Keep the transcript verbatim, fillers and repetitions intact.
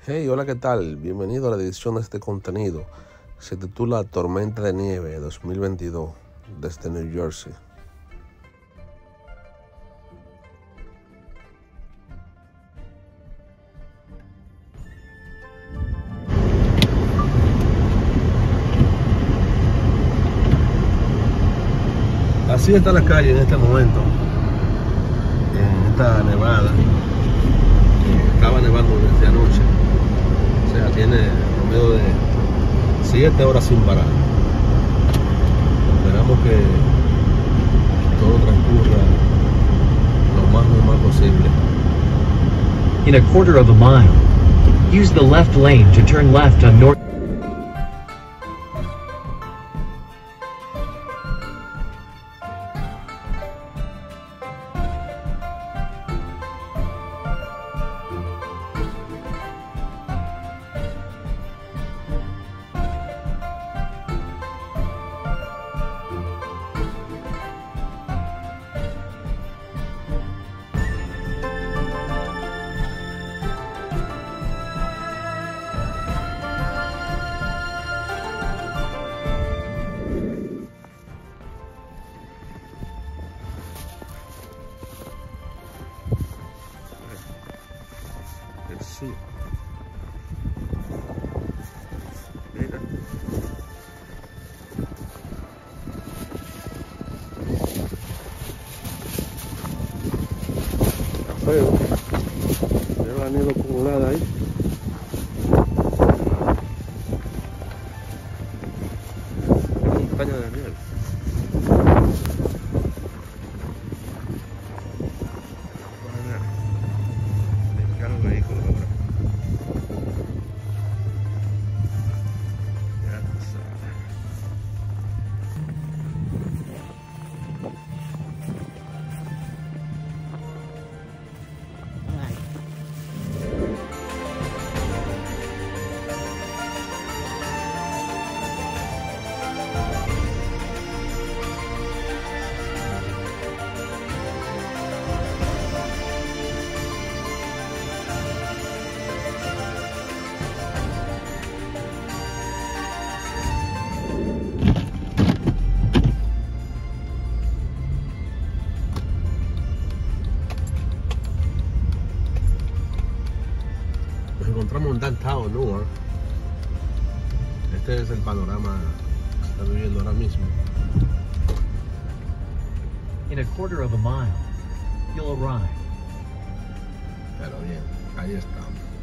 Hey, hola, ¿qué tal? Bienvenido a la edición de este contenido. Se titula Tormenta de Nieve dos mil veintidós desde New Jersey. Así está la calle en este momento, en esta nevada. Estaba nevando desde anoche, o sea, tiene promedio de siete horas sin parar. Esperamos que todo transcurra lo más normal posible. In a quarter of a mile, use the left lane to turn left on North. El sur. Mira. Está feo. Veo la nieve acumulada ahí. Montaña de nieve. Los vehículos ahora. Ya tú sabes. Nos encontramos en Downtown Newark. Este es el panorama que se está viviendo ahora mismo. In a quarter of a mile, you'll arrive. Pero bien, ahí estamos.